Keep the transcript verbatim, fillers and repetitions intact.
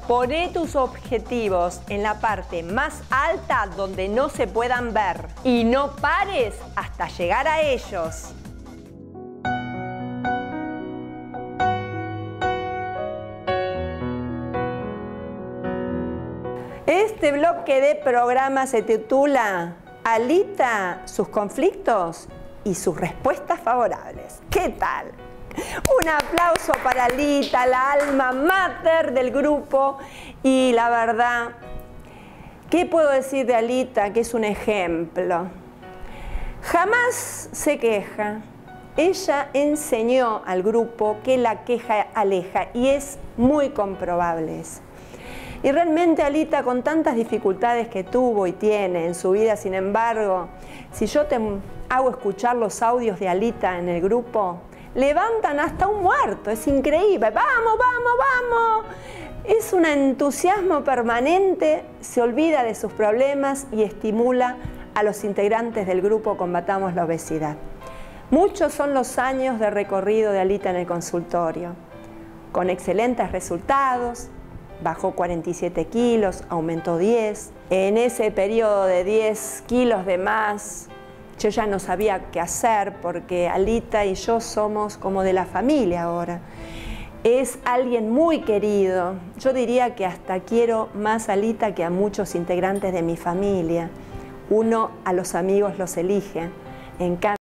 Poné tus objetivos en la parte más alta donde no se puedan ver y no pares hasta llegar a ellos. Este bloque de programa se titula Alita, sus conflictos y sus respuestas favorables. ¿Qué tal? Un aplauso para Alita, la alma mater del grupo. Y la verdad, ¿qué puedo decir de Alita? Que es un ejemplo. Jamás se queja. Ella enseñó al grupo que la queja aleja y es muy comprobable eso. Y realmente Alita, con tantas dificultades que tuvo y tiene en su vida, sin embargo, si yo te hago escuchar los audios de Alita en el grupo, levantan hasta un muerto, es increíble. ¡Vamos, vamos, vamos! Es un entusiasmo permanente, se olvida de sus problemas y estimula a los integrantes del grupo Combatamos la Obesidad. Muchos son los años de recorrido de Alita en el consultorio, con excelentes resultados. Bajó cuarenta y siete kilos, aumentó diez. En ese periodo de diez kilos de más, yo ya no sabía qué hacer porque Alita y yo somos como de la familia ahora. Es alguien muy querido. Yo diría que hasta quiero más a Alita que a muchos integrantes de mi familia. Uno a los amigos los elige. En cambio,